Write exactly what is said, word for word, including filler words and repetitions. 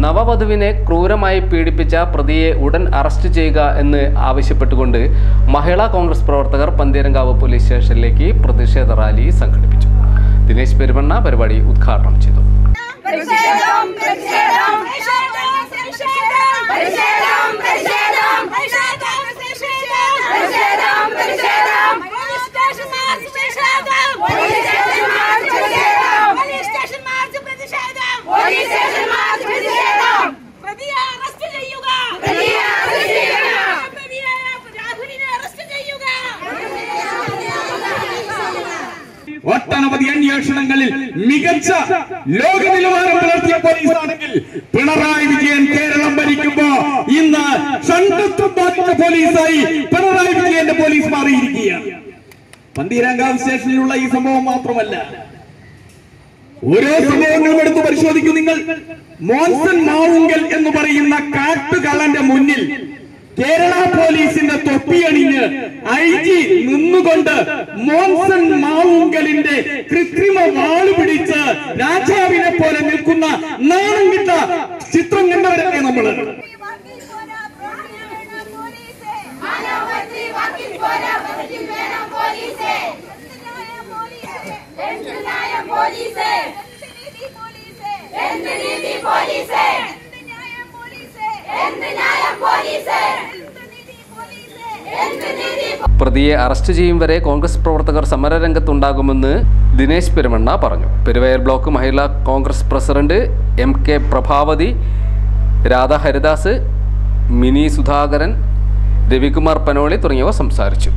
നവവധുവിനെ ക്രൂരമായി പീഡിപ്പിച്ച പ്രതിയെ ഉടൻ അറസ്റ്റ് ചെയ്യുക എന്ന് ആവശ്യപ്പെട്ടുകൊണ്ട് മഹിളാ കോൺഗ്രസ് പ്രവർത്തകർ പന്തീരങ്കാവ് പോലീസ് സ്റ്റേഷനിലേക്ക് പ്രതിഷേധ റാലി സംഘടിപ്പിച്ചു. ദിനേശ് പെരുമണ്ണ പരിപാടി ഉദ്ഘാടനം ചെയ്തു. ഒട്ടനവധി അന്വേഷണങ്ങളിൽ മികച്ച ലോക നിലവാരം പുലർത്തിയ പോലീസാണെങ്കിൽ പിണറായി വിജയൻ കേരളം ഭരിക്കുമ്പോ ഇന്ന് സംഘത്വം ബാധിച്ച പോലീസായി പിണറായി വിജയന്റെ പോലീസ് മാറിയിരിക്കുകയാണ്. പന്തീരങ്കാവ് സ്റ്റേഷനിലുള്ള ഈ സംഭവം മാത്രമല്ല, ഓരോ സംഭവങ്ങളും എടുത്ത് പരിശോധിക്കും നിങ്ങൾ. മോൻസൺ മാവുങ്കൽ എന്ന് പറയുന്ന കാട്ടുകള്ളന്റെ മുന്നിൽ കേരള പോലീസിന്റെ തൊപ്പിയണിഞ്ഞ് ഐ ജി നിന്നുകൊണ്ട് മോൻസൺ മാവുങ്കലിന്റെ കൃത്രിമ വാള് പിടിച്ച് രാജാവിനെ പോലെ നിൽക്കുന്ന നാണം കിട്ട ചിത്രം കണ്ടവരല്ലേ നമ്മള്. പ്രതിയെ അറസ്റ്റ് ചെയ്യും വരെ കോൺഗ്രസ് പ്രവർത്തകർ സമരരംഗത്തുണ്ടാകുമെന്ന് ദിനേശ് പെരുമണ്ണ പറഞ്ഞു. Peruvayal block Mahila Congress president M K Prabhavathi, Radha Haridas, Mini Sudhakaran, Ravikumar Panoli തുടങ്ങിയവർ സംസാരിച്ചു.